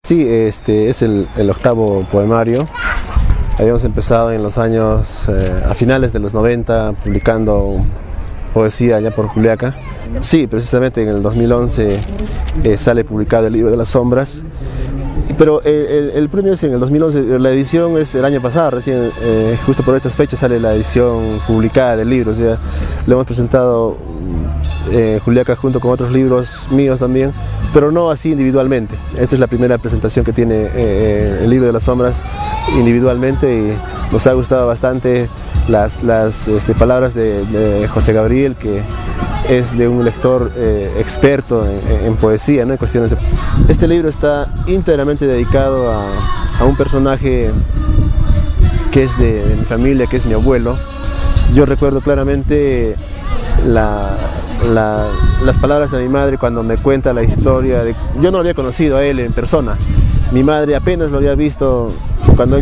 Sí, este es el octavo poemario. Habíamos empezado en los años, a finales de los 90, publicando poesía allá por Juliaca. Sí, precisamente en el 2011 sale publicado el libro de las sombras. Pero el premio es en el 2011, la edición es el año pasado, recién, justo por estas fechas sale la edición publicada del libro. O sea, lo hemos presentado Juliaca junto con otros libros míos también, pero no así individualmente. Esta es la primera presentación que tiene el libro de las sombras individualmente y nos ha gustado bastante las palabras de José Gabriel, que es de un lector experto en poesía, ¿no? En cuestiones de... Este libro está íntegramente dedicado a un personaje que es de mi familia, que es mi abuelo. Yo recuerdo claramente las palabras de mi madre cuando me cuenta la historia de... Yo no lo había conocido a él en persona. Mi madre apenas lo había visto cuando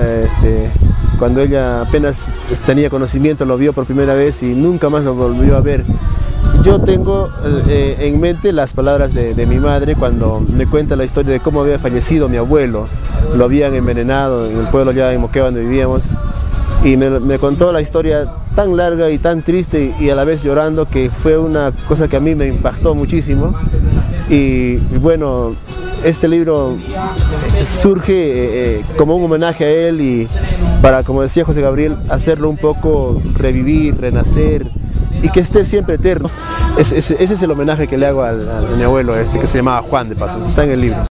ella apenas tenía conocimiento, lo vio por primera vez y nunca más lo volvió a ver. Yo tengo en mente las palabras de mi madre cuando me cuenta la historia de cómo había fallecido mi abuelo. Lo habían envenenado en el pueblo allá en Moquegua donde vivíamos, y me contó la historia tan larga y tan triste y a la vez llorando, que fue una cosa que a mí me impactó muchísimo. Y bueno, este libro surge como un homenaje a él y para, como decía José Gabriel, hacerlo un poco revivir, renacer y que esté siempre eterno. Ese es el homenaje que le hago a mi abuelo, que se llamaba Juan, de paso, está en el libro.